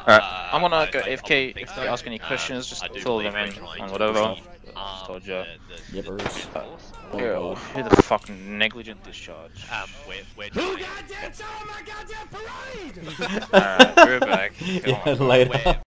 Alright, I'm gonna go AFK. If they ask any questions, just fill them in and whatever. Just told you. Yippers. Yo, who the fuck negligent discharge? We're Who goddamn saw my goddamn parade? Alright, we're back. Yeah, later.